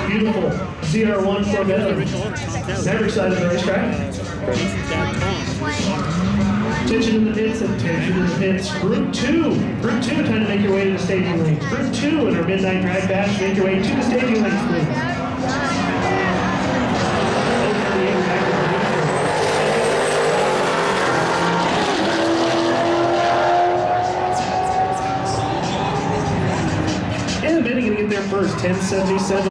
Beautiful ZR1 Corvette. Never excited the racetrack. Tension in the pits and tension in the pits. Group 2. Group 2 trying to make your way to the staging lanes. Group 2 in our midnight drag bash. Make your way to the staging lanes, please. And the minute going to get there first. 1077.